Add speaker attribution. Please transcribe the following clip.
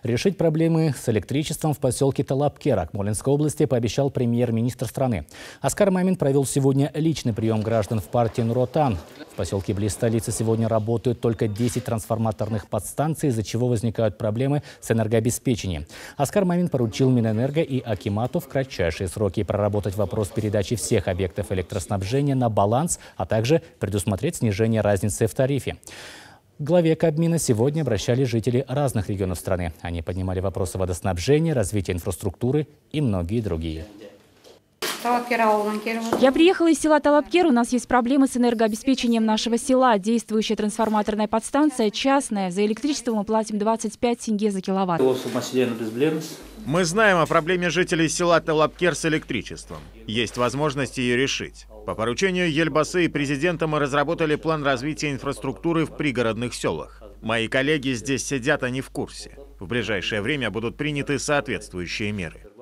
Speaker 1: Решить проблемы с электричеством в поселке Талапкер Акмолинской области пообещал премьер-министр страны. Оскар Мамин провел сегодня личный прием граждан в партии Нур-Отан. В поселке близ столицы сегодня работают только 10 трансформаторных подстанций, из-за чего возникают проблемы с энергообеспечением. Оскар Мамин поручил Минэнерго и Акимату в кратчайшие сроки проработать вопрос передачи всех объектов электроснабжения на баланс, а также предусмотреть снижение разницы в тарифе. К главе Кабмина сегодня обращались жители разных регионов страны. Они поднимали вопросы водоснабжения, развития инфраструктуры и многие другие.
Speaker 2: Я приехала из села Талапкер. У нас есть проблемы с энергообеспечением нашего села. Действующая трансформаторная подстанция частная. За электричество мы платим 25 тенге за киловатт.
Speaker 3: Мы знаем о проблеме жителей села Талапкер с электричеством. Есть возможность ее решить. По поручению Ельбасы и президента мы разработали план развития инфраструктуры в пригородных селах. Мои коллеги здесь сидят, они в курсе. В ближайшее время будут приняты соответствующие меры.